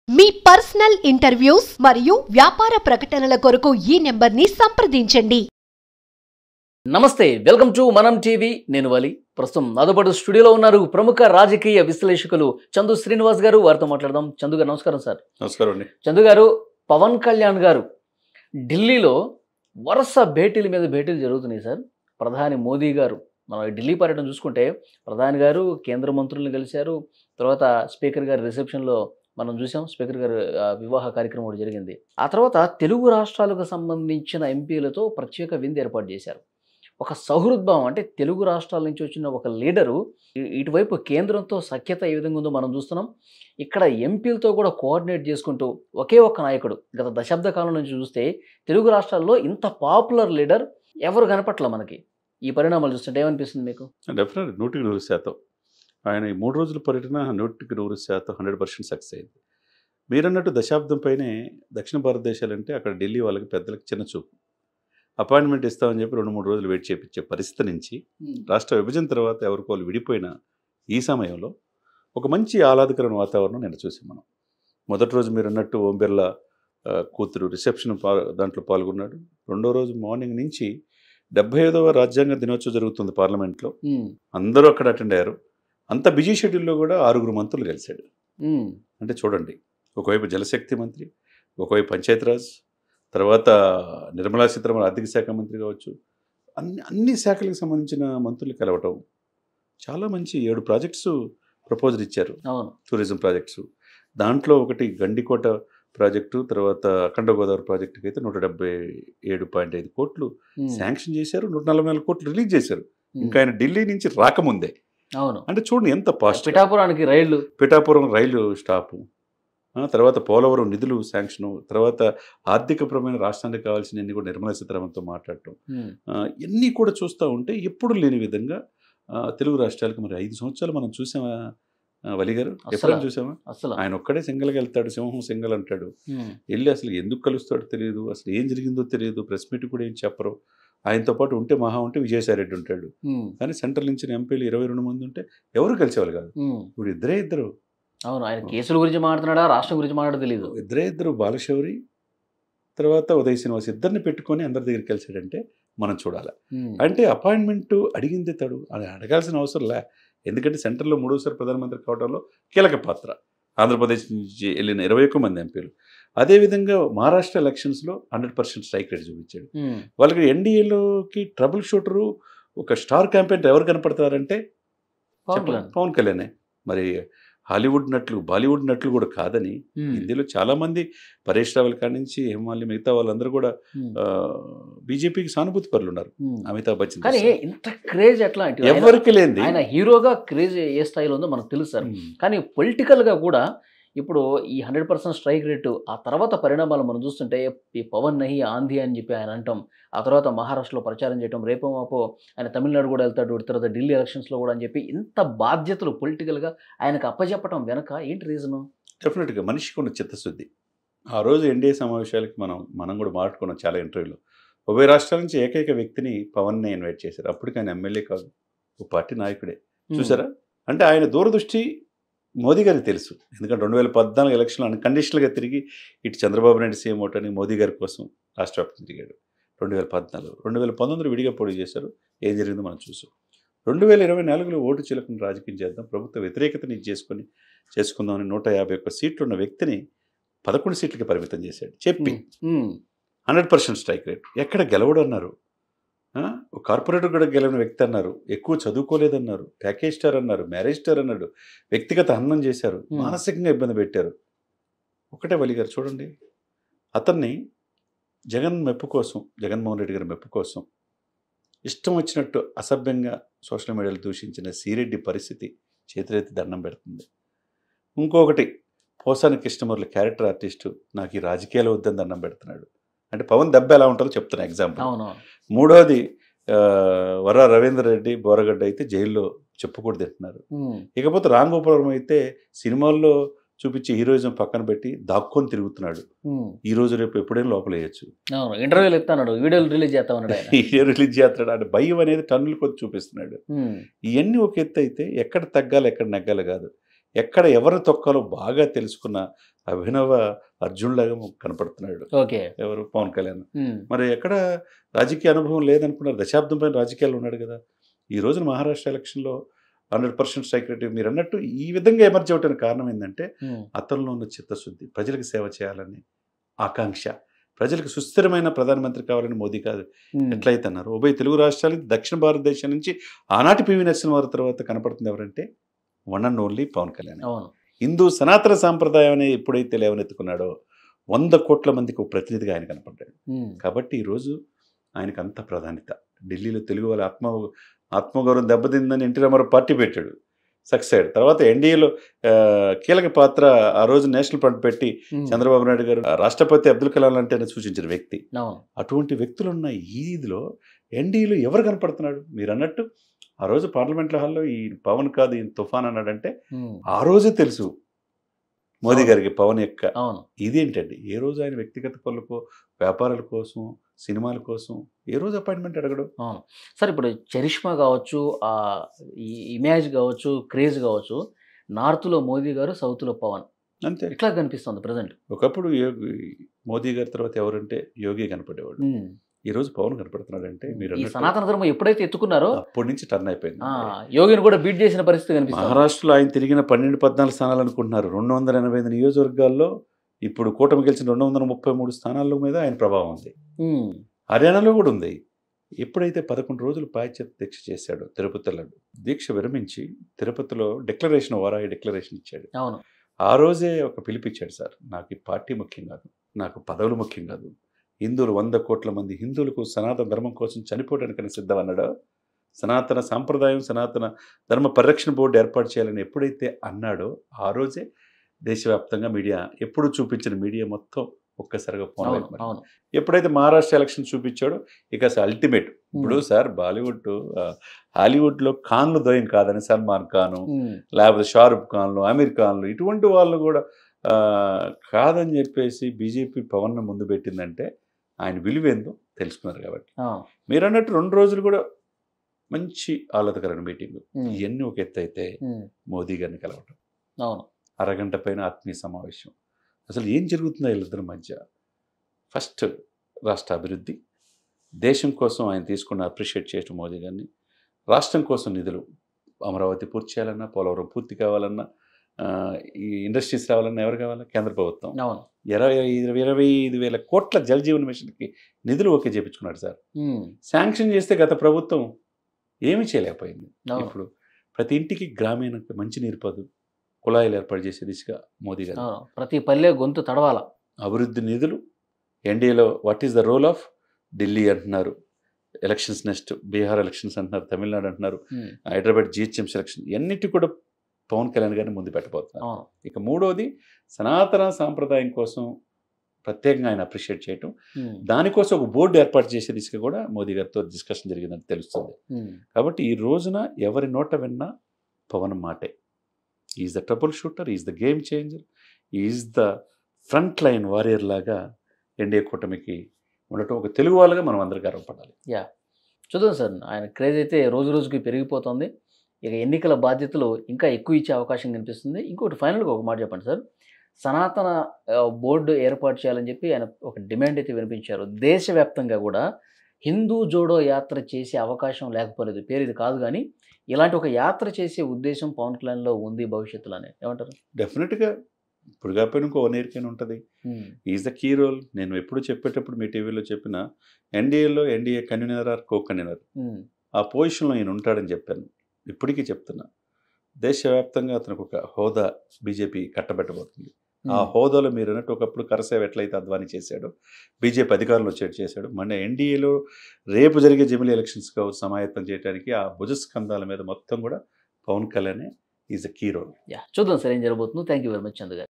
మీ personal interviews మరియు వ్యాపార ప్రకటనల కొరకు ఈ నెంబర్ని సంప్రదించండి. నమస్తే, వెల్కమ్ టు మనం టీవీ. నేను వలి. ప్రస్తుతం నాతో పాటు స్టూడియోలో ఉన్నారు ప్రముఖ రాజకీయ విశ్లేషకులు చందు శ్రీనివాస్ గారు. వారితో మాట్లాడదాం. చందు గారు నమస్కారం. సార్ నమస్కారం అండి. చందు గారు, పవన్ కళ్యాణ్ గారు ఢిల్లీలో వరుస భేటీల మీద భేటీలు జరుగుతున్నాయి సార్. ప్రధాని మోదీ గారు మనం ఢిల్లీ పర్యటన చూసుకుంటే ప్రధాని గారు కేంద్ర మంత్రులను కలిశారు. తర్వాత స్పీకర్ గారి రిసెప్షన్లో మనం చూసాం. స్పీకర్ గారు వివాహ కార్యక్రమం కూడా జరిగింది. ఆ తర్వాత తెలుగు రాష్ట్రాలకు సంబంధించిన ఎంపీలతో ప్రత్యేక విందు ఏర్పాటు చేశారు. ఒక సౌహృద్భావం, అంటే తెలుగు రాష్ట్రాల నుంచి వచ్చిన ఒక లీడరు ఇటువైపు కేంద్రంతో సఖ్యత ఏ విధంగా ఉందో మనం చూస్తున్నాం. ఇక్కడ ఎంపీలతో కూడా కోఆర్డినేట్ చేసుకుంటూ ఒకే ఒక్క నాయకుడు గత దశాబ్ద కాలం నుంచి చూస్తే తెలుగు రాష్ట్రాల్లో ఇంత పాపులర్ లీడర్ ఎవరు కనపట్ల మనకి. ఈ పరిణామాలు చూస్తుంటే ఏమనిపిస్తుంది మీకు? డెఫినెట్ 100% ఆయన ఈ 3 రోజుల పర్యటన 100% 100% సక్సెస్ అయింది. మీరన్నట్టు దశాబ్దం పైనే దక్షిణ భారతదేశాలంటే అక్కడ ఢిల్లీ వాళ్ళకి పెద్దలకు చిన్న చూపు. అపాయింట్మెంట్ ఇస్తామని చెప్పి 2-3 రోజులు వెయిట్ చేయించే పరిస్థితి నుంచి రాష్ట్ర విభజన తర్వాత ఎవరికి వాళ్ళు విడిపోయిన ఈ సమయంలో ఒక మంచి ఆహ్లాదకరమైన వాతావరణం నేను చూసాం. మనం మొదటి రోజు మీరు అన్నట్టు ఓం బిర్లా కూతురు రిసెప్షన్ దాంట్లో పాల్గొన్నాడు. రెండో రోజు మార్నింగ్ నుంచి 75వ రాజ్యాంగ దినోత్సవం జరుగుతుంది పార్లమెంట్లో. అందరూ అక్కడ అటెండ్ అయ్యారు. అంత బిజీ షెడ్యూల్లో కూడా 6 మంత్రులు కలిశాడు. అంటే చూడండి, ఒకవైపు జలశక్తి మంత్రి, ఒకవైపు పంచాయతీరాజ్, తర్వాత నిర్మలా సీతారామన్ ఆర్థిక శాఖ మంత్రి కావచ్చు, అన్ని శాఖలకు సంబంధించిన మంత్రులు కలవటం. చాలా మంచి 7 ప్రాజెక్ట్స్ ప్రపోజల్ ఇచ్చారు. Tourism projects. దాంట్లో ఒకటి గండికోట ప్రాజెక్టు, తర్వాత అఖండ గోదావరి ప్రాజెక్టుకి అయితే 177.5 కోట్లు శాంక్షన్ చేశారు. 144 కోట్లు రిలీజ్ చేశారు. ఇంకా ఆయన ఢిల్లీ నుంచి రాకముందే. అవును, అంటే చూడండి ఎంత పాస్ట్. పిఠాపురం రైలు స్టాపు, తర్వాత పోలవరం నిధులు శాంక్షను, తర్వాత ఆర్థికపరమైన రాష్ట్రానికి కావాల్సినవన్నీ కూడా నిర్మలా సీతారామన్తో మాట్లాడటం, ఇవన్నీ కూడా చూస్తూ ఉంటే ఎప్పుడు లేని విధంగా తెలుగు రాష్ట్రాలకు మరి 5 సంవత్సరాలు మనం చూసామా వలి గారు? ఎప్పుడైనా చూసామా? అసలు ఆయన ఒక్కడే సింగల్గా వెళ్తాడు, సింహం సింగల్ అంటాడు. వెళ్ళి అసలు ఎందుకు కలుస్తాడో తెలియదు, అసలు ఏం జరిగిందో తెలియదు, ప్రెస్ మీట్ కూడా ఏం చెప్పరు. ఆయనతో పాటు ఉంటే విజయసాయి రెడ్డి ఉంటాడు. కానీ సెంట్రల్ నుంచి ఎంపీలు 22 మంది ఉంటే ఎవరు కలిసేవాళ్ళు కాదు. ఇప్పుడు ఇద్దరు. అవును, ఆయన కేసుల గురించి మాట్లాడా, రాష్ట్రం గురించి మాట్లాడో తెలియదు. ఇద్దరు బాలశౌరి, తర్వాత ఉదయ్ శ్రీనివాస్, ఇద్దరిని పెట్టుకొని అందరి దగ్గరికి కలిసాడంటే మనం చూడాలి. అంటే అపాయింట్మెంట్ అడిగింది తడు, అది అడగాల్సిన అవసరం లే. ఎందుకంటే సెంట్రల్లో 3వసారి ప్రధానమంత్రి కావడంలో కీలక పాత్ర. ఆంధ్రప్రదేశ్ నుంచి వెళ్ళిన 21 మంది ఎంపీలు. అదేవిధంగా మహారాష్ట్ర ఎలక్షన్స్లో 100% స్ట్రైక్ రేట్ చూపించాడు. వాళ్ళకి ఎన్డీఏలోకి ట్రబుల్ షూటరు, ఒక స్టార్ క్యాంపెయిన్ ఎవరు కనపడతారంటే పవన్ కళ్యాణే. మరి హాలీవుడ్ నట్లు, బాలీవుడ్ నట్లు కూడా కాదని హిందీలో చాలా మంది, పరేష్ రావల్ కాడి నుంచి హేమాలి, మిగతా వాళ్ళందరూ కూడా బీజేపీకి సానుభూతి పరులు ఉన్నారు. అమితాబ్ బచ్చన్. కానీ ఇంత క్రేజ్ ఎట్లా అంటే ఎవరికి లేని, ఆయన హీరోగా క్రేజ్ ఏ స్థాయిలో ఉందో మనకు తెలుసు సార్. కానీ పొలిటికల్గా కూడా ఇప్పుడు ఈ 100% స్ట్రైక్ రేటు, ఆ తర్వాత పరిణామాలు మనం చూస్తుంటే ఈ పవన్ నహి ఆంధీ అని చెప్పి ఆయన అంటాం. ఆ తర్వాత మహారాష్ట్రలో ప్రచారం చేయడం, రేపో మాపో ఆయన తమిళనాడు కూడా వెళ్తాడు, తర్వాత ఢిల్లీ ఎలక్షన్స్లో కూడా అని చెప్పి ఇంత బాధ్యతలు పొలిటికల్గా ఆయనకు అప్పచెప్పడం వెనక ఏంటి రీజను? డెఫినెట్గా మనిషికి ఉన్న చిత్తశుద్ధి. ఆ రోజు ఎన్డీఏ సమావేశాలకి మనం కూడా మాట్లాడుకున్నాం చాలా ఇంటర్వ్యూలో. ఉభయ రాష్ట్రాల నుంచి ఏకైక వ్యక్తిని పవన్నే ఇన్వైట్ చేశారు. అప్పటికి ఆయన ఎమ్మెల్యే కాదు, ఒక పార్టీ నాయకుడే. చూసారా? అంటే ఆయన దూరదృష్టి మోదీ గారికి తెలుసు. ఎందుకంటే 2014 ఎలక్షన్లో అన్కండిషనల్గా తిరిగి ఇటు చంద్రబాబు నాయుడు సీఎం అవటానికి మోదీ గారి కోసం రాష్ట్ర వ్యాప్తంగా తిరిగాడు 2014. 2019 విడిగా పోటీ చేశారు. ఏం జరిగిందో మనం చూసాం. 2024లో ఓటు చిలకను రాజకీయం చేద్దాం, ప్రభుత్వ వ్యతిరేకతని చేసుకుందామని 151 సీట్లు ఉన్న వ్యక్తిని 11 సీట్లకి పరిమితం చేశాడు. చెప్పి 100% స్ట్రైక్ రేట్. ఎక్కడ గెలవడు అన్నారు. కార్పొరేటర్ కూడా గెలిచిన వ్యక్తి అన్నారు. ఎక్కువ చదువుకోలేదన్నారు. ప్యాకేజ్ స్టార్ అన్నారు. మ్యారేజ్ స్టార్ అన్నాడు. వ్యక్తిగత హననం చేశారు. మానసికంగా ఇబ్బంది పెట్టారు. ఒకటే వలి గారు చూడండి, అతన్ని జగన్మోహన్ రెడ్డి గారి మెప్పు కోసం ఇష్టం వచ్చినట్టు అసభ్యంగా సోషల్ మీడియాలో దూషించిన శ్రీరెడ్డి పరిస్థితి చేతులెత్తి దండం పెడుతుంది. ఇంకొకటి, పోసాని కృష్ణమురళి క్యారెక్టర్ ఆర్టిస్టు నాకు ఈ రాజకీయాలు వద్దని దండం పెడుతున్నాడు. అంటే పవన్ దెబ్బ ఎలా ఉంటుందో చెప్తున్నా ఎగ్జాంపుల్. మూడోది, వర రవీంద్ర రెడ్డి బోరగడ్డ అయితే జైల్లో చెప్పుకూడదు తింటున్నారు. ఇకపోతే రామ్ గోపాలవరం అయితే సినిమాల్లో చూపించే హీరోయిజం పక్కన పెట్టి దాక్కొని తిరుగుతున్నాడు. ఈ రోజు రేపు ఎప్పుడైనా లోపల వేయచ్చు. ఇంటర్వ్యూలు ఇస్తున్నాడు, వీడియోలు రిలీజ్ చేస్తాడు. అంటే భయం అనేది టన్నులు కొద్ది చూపిస్తున్నాడు. ఇవన్నీ ఒక ఎత్తు అయితే ఎక్కడ తగ్గాలి ఎక్కడ నెగ్గాలి కాదు. ఎక్కడ ఎవరు తొక్కాలో బాగా తెలుసుకున్న అభినవ అర్జున్లాగా కనపడుతున్నాడు. ఓకే. ఎవరు? పవన్ కళ్యాణ్. మరి ఎక్కడ రాజకీయ అనుభవం లేదనుకున్నారు? దశాబ్దం పైన రాజకీయాలు ఉన్నాడు కదా. ఈ రోజున మహారాష్ట్ర ఎలక్షన్లో 100% స్ట్రైక్ రేట్ మీరు అన్నట్టు ఈ విధంగా ఎమర్జ్ అవడానికి కారణం ఏంటంటే అతనిలో ఉన్న చిత్తశుద్ధి, ప్రజలకు సేవ చేయాలని ఆకాంక్ష, ప్రజలకు సుస్థిరమైన ప్రధానమంత్రి కావాలని మోదీ కాదు ఎట్లయితే అన్నారు. ఉభయ తెలుగు రాష్ట్రాలు, దక్షిణ భారతదేశం నుంచి ఆనాటి పివి నరసింహారావు తర్వాత కనపడుతుంది ఎవరంటే one and only Pawan Kalyan. Hindu సనాతన సాంప్రదాయాన్ని ఎప్పుడైతే లేవనెత్తుకున్నాడో 100 కోట్ల మందికి ఒక ప్రతినిధిగా ఆయన కనపడ్డాడు. కాబట్టి ఈరోజు ఆయనకు అంత ప్రాధాన్యత. ఢిల్లీలో తెలుగు వాళ్ళ ఆత్మగౌరవం దెబ్బతిందని ఎన్టీ రామారావు పార్టీ పెట్టాడు, సక్సెస్ అయ్యాడు. తర్వాత ఎన్డీఏలో కీలక పాత్ర ఆ రోజు నేషనల్ ఫ్రంట్ పెట్టి చంద్రబాబు నాయుడు గారు రాష్ట్రపతి అబ్దుల్ కలాం అంటే సూచించిన వ్యక్తి. అటువంటి వ్యక్తులున్న ఈ ఇదిలో ఎన్డీఏలో ఎవరు కనపడుతున్నాడు? మీరు అన్నట్టు ఆ రోజు పార్లమెంట్లో హాల్లో ఈ పవన్ కాదు ఈ తుఫాన్ అన్నాడంటే ఆ రోజే తెలుసు మోదీ గారికి పవన్ యొక్క ఇదేంటండి. ఏ రోజు ఆయన వ్యక్తిగత పనులకో, వ్యాపారాల కోసం, సినిమాల కోసం ఏ రోజు అపాయింట్మెంట్ అడగడు. సార్ ఇప్పుడు చరిష్మా కావచ్చు, ఈ ఇమేజ్ కావచ్చు, క్రేజ్ కావచ్చు, నార్త్లో మోదీ గారు, సౌత్లో పవన్, అంతే ఇట్లా కనిపిస్తుంది ప్రజెంట్. ఒకప్పుడు మోదీ గారి తర్వాత ఎవరంటే యోగి కనపడేవాడు. ఈ రోజు పవన్ కనపడుతున్నాడంటే మీరు సనాతన ధర్మం ఎప్పుడైతే ఎత్తుకున్నారో అప్పటి నుంచి టర్న్ అయిపోయింది. యోగిని కూడా బీట్ చేసిన పరిస్థితి కనిపిస్తుంది. మహారాష్ట్రలో ఆయన తిరిగిన 12-14 స్థానాలు అనుకుంటున్నారు. 285 నియోజకవర్గాల్లో ఇప్పుడు కూటమి గెలిచిన 233 స్థానాల మీద ఆయన ప్రభావం ఉంది. హర్యానాలో కూడా ఉంది. ఎప్పుడైతే 11 రోజులు పాశ్చాత్య దీక్ష చేశాడో తిరుపతిలో, దీక్ష విరమించి తిరుపతిలో డిక్లరేషన్, వారాయి డిక్లరేషన్ ఇచ్చాడు. ఆ రోజే ఒక పిలిపిచ్చాడు, సార్ నాకు ఈ పార్టీ ముఖ్యం కాదు, నాకు పదవులు ముఖ్యం కాదు, హిందువులు 100 కోట్ల మంది హిందువులకు సనాతన ధర్మం కోసం చనిపోవడానికని సిద్ధం అన్నాడో, సనాతన సాంప్రదాయం, సనాతన ధర్మ పరిరక్షణ బోర్డు ఏర్పాటు చేయాలని ఎప్పుడైతే అన్నాడో ఆ రోజే దేశవ్యాప్తంగా మీడియా, ఎప్పుడు చూపించిన మీడియా మొత్తం ఒక్కసారిగా ఫోన్. ఎప్పుడైతే మహారాష్ట్ర ఎలక్షన్ చూపించాడో ఇక అసలు అల్టిమేట్. ఇప్పుడు సార్ బాలీవుడ్, హాలీవుడ్లో ఖాన్లు దోయం కాదని సల్మాన్ ఖాను, లేకపోతే షారుఖ్ ఖాన్లు, అమీర్ ఖాన్లు, ఇటువంటి వాళ్ళు కూడా కాదని చెప్పేసి బీజేపీ పవన్ ముందు పెట్టిందంటే ఆయన విలువేందో తెలుసుకున్నారు. కాబట్టి మీరు అన్నట్టు 2 రోజులు కూడా మంచి ఆహ్లాదకరమైన మీటింగ్. ఇవన్నీ ఒక ఎత్తు అయితే మోదీ గారిని కలవటం, అరగంట పైన ఆత్మీయ సమావేశం, అసలు ఏం జరుగుతుందో వీళ్ళిద్దరి మధ్య. ఫస్ట్ రాష్ట్ర అభివృద్ధి, దేశం కోసం ఆయన తీసుకున్న అప్రిషియేట్ చేయటం మోదీ గారిని, రాష్ట్రం కోసం నిధులు, అమరావతి పూర్తి చేయాలన్నా, పోలవరం పూర్తి కావాలన్నా, ఈ ఇండస్ట్రీస్ రావాలన్నా ఎవరు కావాలా? కేంద్ర ప్రభుత్వం 25,000 కోట్ల జల్ జీవన్ మిషన్కి నిధులు ఓకే చేయించుకున్నాడు సార్. శాంక్షన్ చేస్తే గత ప్రభుత్వం ఏమీ చేయలేకపోయింది. ఇప్పుడు ప్రతి ఇంటికి గ్రామీణ మంచినీరు కుళాయిలు ఏర్పాటు చేసే దిశగా మోదీ గారు, ప్రతి పల్లె గొంతు తడవాల అభివృద్ధి నిధులు. ఎన్డీఏలో what is the role of Delhi అంటున్నారు, ఎలక్షన్స్ నెక్స్ట్ బీహార్ ఎలక్షన్స్ అంటున్నారు, తమిళనాడు అంటున్నారు, హైదరాబాద్ జిహెచ్ఎంసీ ఎలక్షన్, అన్నిటి కూడా పవన్ కళ్యాణ్ గారిని ముందు పెట్టబోతున్నారు. ఇక మూడోది సనాతన సాంప్రదాయం కోసం ప్రత్యేకంగా ఆయన అప్రిషియేట్ చేయటం, దానికోసం ఒక బోర్డు ఏర్పాటు చేసే దిశగా కూడా మోదీ గారితో డిస్కషన్ జరిగిందని తెలుస్తుంది. కాబట్టి ఈ రోజున ఎవరి నోట విన్నా పవన్ మాటే. Is the trouble shooter, is the game changer, is the front line warrior లాగా ఎన్డీఏ కూటమికి ఉండటం ఒక తెలుగు వాళ్ళగా మనం అందరూ గర్వపడాలి. చూద్దాం సార్, ఆయన క్రేజ్ అయితే రోజు రోజుకి పెరిగిపోతుంది. ఇక ఎన్నికల బాధ్యతలు ఇంకా ఎక్కువ ఇచ్చే అవకాశం కనిపిస్తుంది. ఇంకోటి ఫైనల్గా ఒక మాట చెప్పండి సార్, సనాతన బోర్డు ఏర్పాటు చేయాలని చెప్పి ఆయన ఒక డిమాండ్ అయితే వినిపించారు. దేశవ్యాప్తంగా కూడా హిందూ జోడో యాత్ర చేసే అవకాశం లేకపోలేదు, పేరు ఇది కాదు కానీ ఇలాంటి ఒక యాత్ర చేసే ఉద్దేశం పవన్ కళ్యాణ్లో ఉంది భవిష్యత్తులోనే, ఏమంటారు? డెఫినెట్గా ఇప్పుడు కాకపోయినా ఇంకో 1 ఇయర్కైనా ఉంటుంది. Is the key role. నేను ఎప్పుడు చెప్పేటప్పుడు మీ టీవీలో చెప్పిన ఎన్డీఏలో NDA convener or co convener ఆ పొజిషన్లో ఆయన ఉంటాడని చెప్పాను. ఇప్పటికీ చెప్తున్నా, దేశవ్యాప్తంగా అతనికి ఒక హోదా బీజేపీ కట్టబెట్టబోతుంది. ఆ హోదాలో మీరు అన్నట్టు ఒకప్పుడు కరసేవ ఎట్లయితే అద్వానీ చేశాడో, బీజేపీ అధికారంలో చేశాడు, మన ఎన్డీఏలో రేపు జరిగే జమిలీ ఎలక్షన్స్ కావచ్చు సమాయత్తం చేయడానికి ఆ భుజస్కంధాల మీద మొత్తం కూడా Pawan Kalyan is a key role. చూద్దాం సార్ ఏం జరగబోతుందో. Thank you very much Chandra గారు.